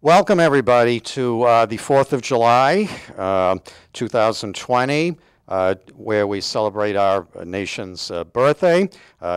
Welcome, everybody, to the 4th of July, 2020, where we celebrate our nation's birthday,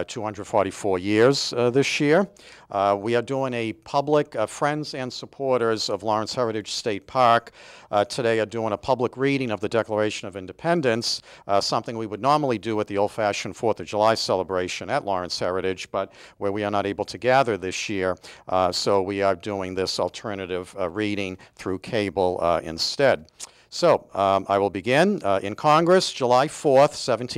244 years this year. We are doing a public, friends and supporters of Lawrence Heritage State Park today are doing a public reading of the Declaration of Independence, something we would normally do at the old-fashioned 4th of July celebration at Lawrence Heritage, but where we are not able to gather this year, so we are doing this alternative reading through cable instead. So I will begin. In Congress, July 4th,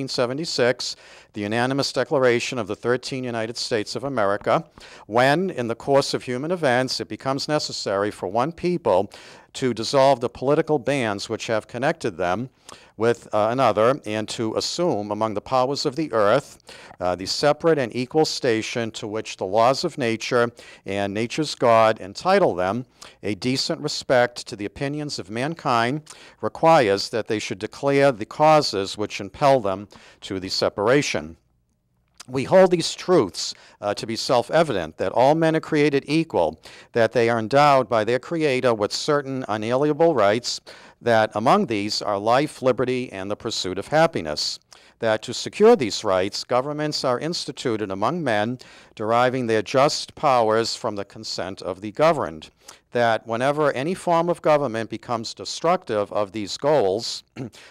1776, the unanimous declaration of the 13 United States of America, when, in the course of human events, it becomes necessary for one people to dissolve the political bands which have connected them with another, and to assume among the powers of the earth the separate and equal station to which the laws of nature and nature's God entitle them, a decent respect to the opinions of mankind requires that they should declare the causes which impel them to the separation. We hold these truths to be self-evident, that all men are created equal, that they are endowed by their Creator with certain unalienable rights, that among these are life, liberty, and the pursuit of happiness, that to secure these rights, governments are instituted among men, deriving their just powers from the consent of the governed, that whenever any form of government becomes destructive of these goals,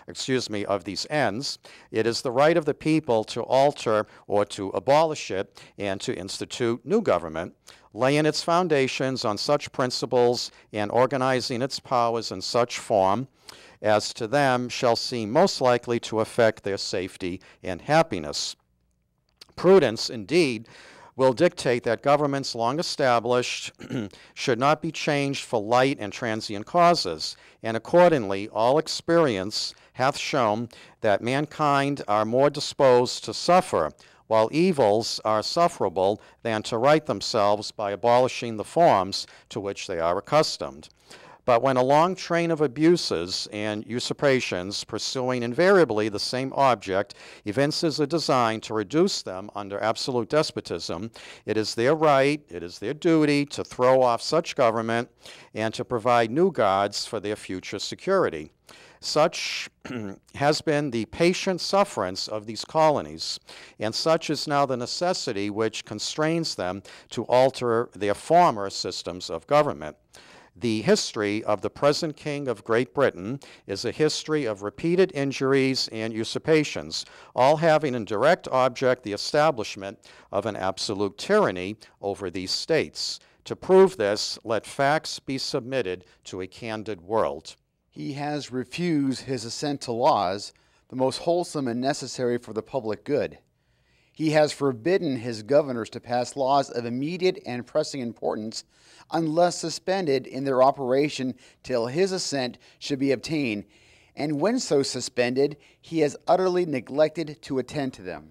of these ends, it is the right of the people to alter or to abolish it and to institute new government, laying its foundations on such principles and organizing its powers in such form as to them shall seem most likely to affect their safety and happiness. Prudence, indeed, will dictate that governments long established should not be changed for light and transient causes, and accordingly all experience hath shown that mankind are more disposed to suffer, while evils are sufferable, than to right themselves by abolishing the forms to which they are accustomed. But when a long train of abuses and usurpations, pursuing invariably the same object, evinces a design to reduce them under absolute despotism, it is their right, it is their duty to throw off such government and to provide new gods for their future security. Such has been the patient sufferance of these colonies, and such is now the necessity which constrains them to alter their former systems of government. The history of the present King of Great Britain is a history of repeated injuries and usurpations, all having in direct object the establishment of an absolute tyranny over these states. To prove this, let facts be submitted to a candid world. He has refused his assent to laws, the most wholesome and necessary for the public good. He has forbidden his governors to pass laws of immediate and pressing importance unless suspended in their operation till his assent should be obtained, and when so suspended, he has utterly neglected to attend to them.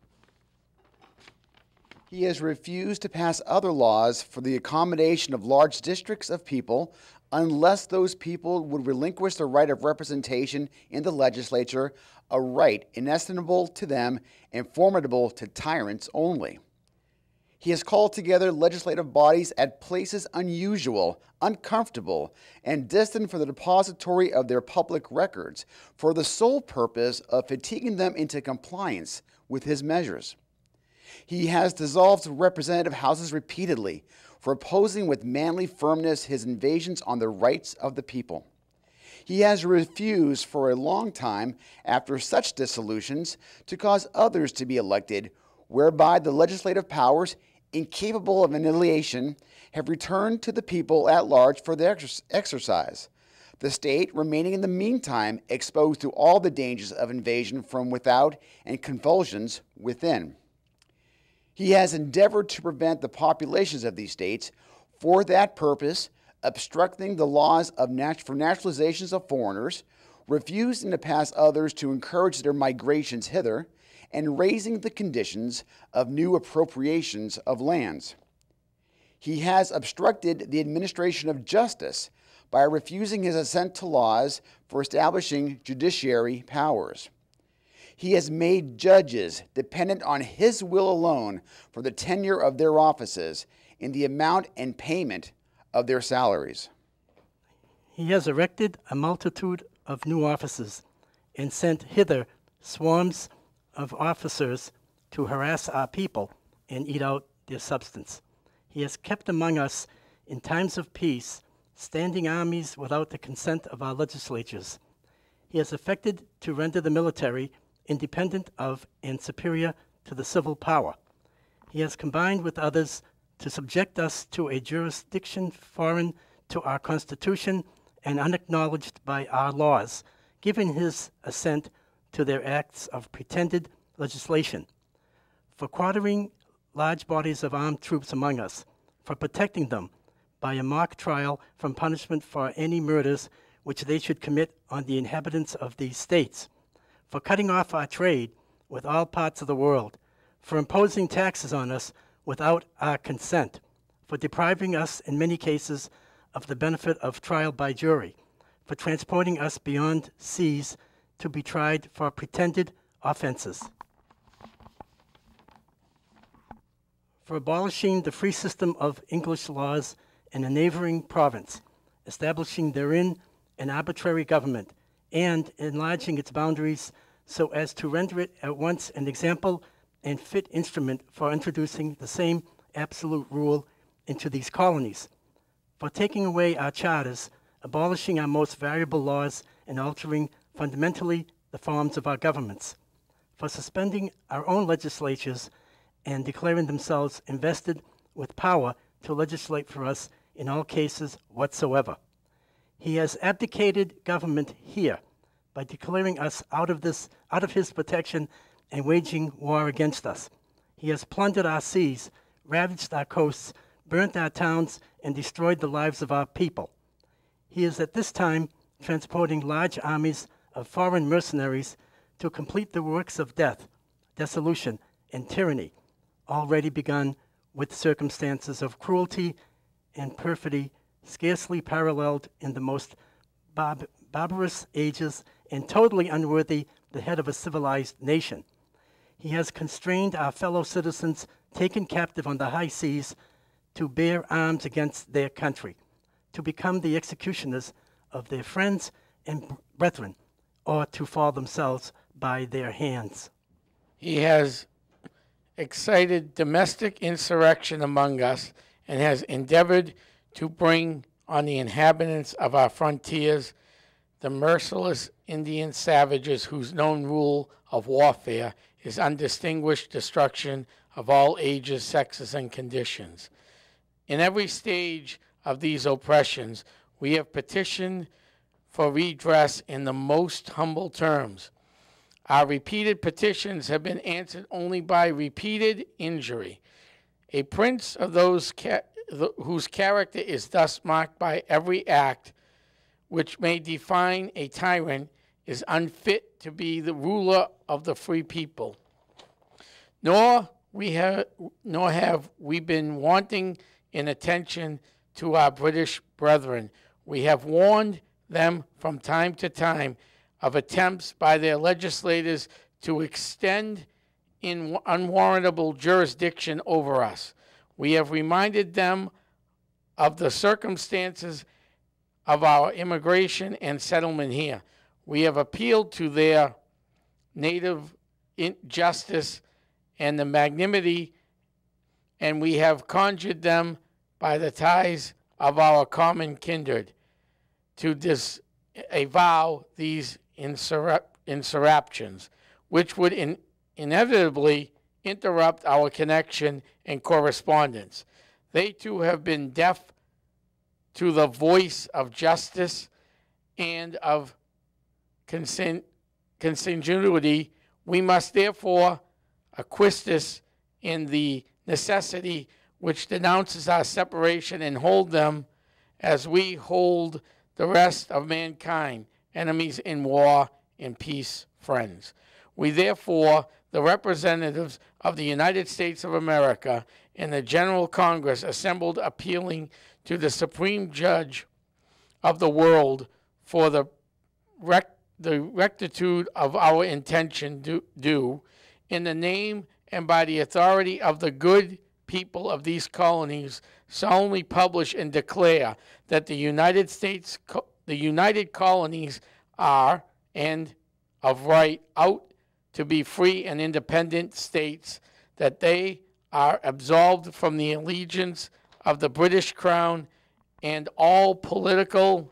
He has refused to pass other laws for the accommodation of large districts of people unless those people would relinquish the right of representation in the legislature, a right inestimable to them and formidable to tyrants only. He has called together legislative bodies at places unusual, uncomfortable, and distant from the depository of their public records for the sole purpose of fatiguing them into compliance with his measures. He has dissolved representative houses repeatedly for opposing with manly firmness his invasions on the rights of the people. He has refused for a long time, after such dissolutions, to cause others to be elected, whereby the legislative powers, incapable of annihilation, have returned to the people at large for their exercise, the state remaining in the meantime exposed to all the dangers of invasion from without and convulsions within. He has endeavored to prevent the populations of these states, for that purpose, obstructing the laws for naturalizations of foreigners, refusing to pass others to encourage their migrations hither, and raising the conditions of new appropriations of lands. He has obstructed the administration of justice by refusing his assent to laws for establishing judiciary powers. He has made judges dependent on his will alone for the tenure of their offices in the amount and payment of their salaries. He has erected a multitude of new offices and sent hither swarms of officers to harass our people and eat out their substance. He has kept among us in times of peace standing armies without the consent of our legislatures. He has effected to render the military independent of and superior to the civil power. He has combined with others to subject us to a jurisdiction foreign to our Constitution and unacknowledged by our laws, giving his assent to their acts of pretended legislation, for quartering large bodies of armed troops among us, for protecting them by a mock trial from punishment for any murders which they should commit on the inhabitants of these states, for cutting off our trade with all parts of the world, for imposing taxes on us without our consent, for depriving us in many cases of the benefit of trial by jury, for transporting us beyond seas to be tried for pretended offenses, for abolishing the free system of English laws in a neighboring province, establishing therein an arbitrary government, and enlarging its boundaries so as to render it at once an example and fit instrument for introducing the same absolute rule into these colonies, for taking away our charters, abolishing our most valuable laws, and altering fundamentally the forms of our governments, for suspending our own legislatures and declaring themselves invested with power to legislate for us in all cases whatsoever. He has abdicated government here by declaring us out of his protection and waging war against us. He has plundered our seas, ravaged our coasts, burnt our towns, and destroyed the lives of our people. He is at this time transporting large armies of foreign mercenaries to complete the works of death, dissolution, and tyranny, already begun with circumstances of cruelty and perfidy scarcely paralleled in the most barbarous ages and totally unworthy the head of a civilized nation. He has constrained our fellow citizens taken captive on the high seas to bear arms against their country, to become the executioners of their friends and brethren, or to fall themselves by their hands. He has excited domestic insurrection among us and has endeavored to bring on the inhabitants of our frontiers the merciless Indian savages whose known rule of warfare is undistinguished destruction of all ages, sexes, and conditions. In every stage of these oppressions, we have petitioned for redress in the most humble terms. Our repeated petitions have been answered only by repeated injury. A prince of those whose character is thus marked by every act which may define a tyrant is unfit to be the ruler of the free people. Nor have we been wanting in attention to our British brethren. We have warned them from time to time of attempts by their legislators to extend in unwarrantable jurisdiction over us. We have reminded them of the circumstances of our immigration and settlement here. We have appealed to their native justice and the magnanimity, and we have conjured them by the ties of our common kindred to disavow these insurrections, which would inevitably interrupt our connection and correspondence. They too have been deaf to the voice of justice and of consanguinity. We must therefore acquiesce in the necessity which denounces our separation and hold them as we hold the rest of mankind, enemies in war, in peace, friends. We therefore, the representatives of the United States of America in the General Congress assembled, appealing to the Supreme Judge of the world for the rectitude of our intention do, in the name and by the authority of the good people of these colonies, solemnly publish and declare that the United States the United Colonies are, and of right, out to be free and independent states, that they are absolved from the allegiance of the British Crown and all political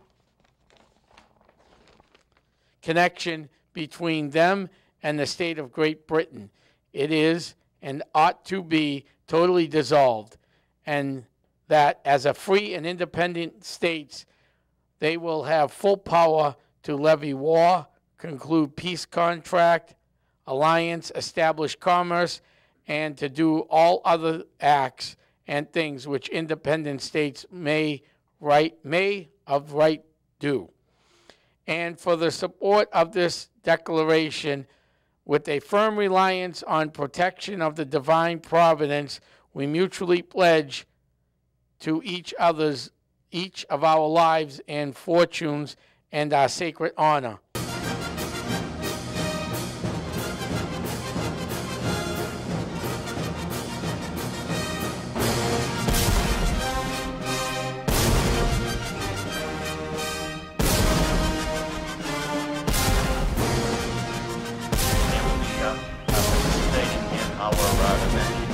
connection between them and the state of Great Britain. It is and ought to be totally dissolved, and that as a free and independent states, they will have full power to levy war, conclude peace contract, alliance, establish commerce, and to do all other acts and things which independent states may of right do. And for the support of this declaration, with a firm reliance on protection of the divine providence, we mutually pledge to each of our lives and fortunes and our sacred honor. Participating in our event.